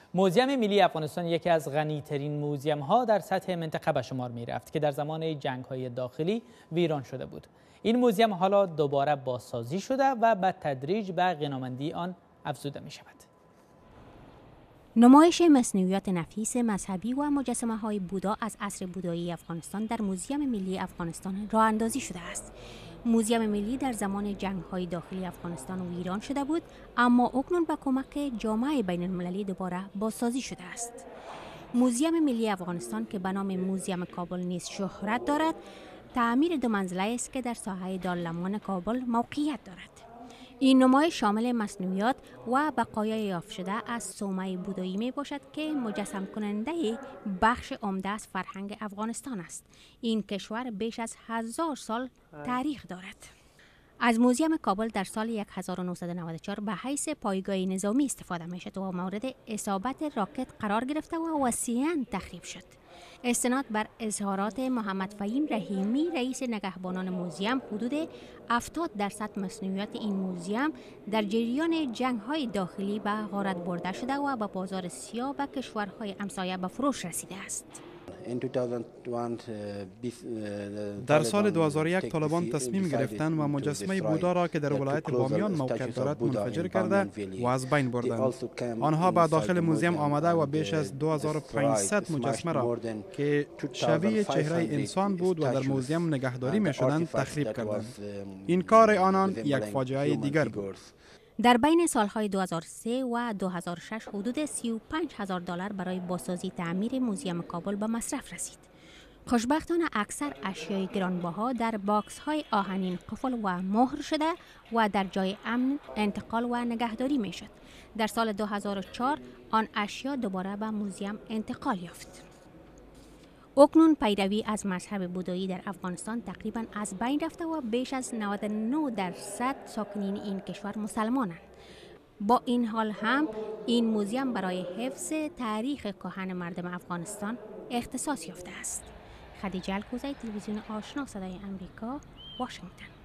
موزیم ملی افغانستان یکی از غنی‌ترین موزیم‌ها در سطح منطقه به شمار می‌رفت که در زمان جنگ‌های داخلی ویران شده بود. این موزیم حالا دوباره بازسازی شده و به تدریج به غنامندی آن افزوده می‌شود. نمایش مصنوعات نفیس مذهبی و مجسمه‌های بودا از عصر بودایی افغانستان در موزیم ملی افغانستان راه اندازی شده است. موزیم ملی در زمان جنگ‌های داخلی افغانستان ویران شده بود، اما اکنون با کمک جامعه بین‌المللی دوباره بازسازی شده است. موزیم ملی افغانستان که به نام موزیم کابل نیز شهرت دارد، تعمیر 2 منزله است که در ساحه دارالامان کابل موقعیت دارد. این نمایش شامل مصنوعات و بقایای یافت شده از صومعه بودایی می باشد که مجسم کننده بخش عمده از فرهنگ افغانستان است. این کشور بیش از 1000 سال تاریخ دارد. از موزیم کابل در سال 1994 به حیث پایگاه نظامی استفاده می شد و مورد اصابت راکت قرار گرفته و وسیعاً تخریب شد. استناد بر اظهارات محمد فهیم رحیمی رئیس نگهبانان موزیم، حدود 70% مصنوعات این موزیم در جریان جنگ‌های داخلی به غارت برده شده و به بازار سیاه و کشورهای همسایه به فروش رسیده است. در سال 2001 طالبان تصمیم گرفتند و مجسمه بودا را که در ولایت بامیان موقع دارد منفجر کرده و از بین بردند. آنها به داخل موزیم آمده و بیش از 2500 مجسمه را که شبیه چهره انسان بود و در موزیم نگهداری می شدند تخریب کردند. این کار آنان یک فاجعه دیگر بود. در بین سالهای 2003 و 2006 حدود $35,000 برای بازسازی تعمیر موزیم کابل به مصرف رسید. خوشبختانه اکثر اشیای گرانبها در باکس‌های آهنین قفل و مهر شده و در جای امن انتقال و نگهداری می‌شد. در سال 2004 آن اشیا دوباره به موزیم انتقال یافت. اکنون پیروی از مذهب بودایی در افغانستان تقریباً از بین رفته و بیش از 99% ساکنین این کشور مسلمانند. با این حال هم این موزیم برای حفظ تاریخ کهن مردم افغانستان اختصاص یافته است. خدیجه الکوزی، تلویزیون آشنا صدای امریکا، واشنگتن.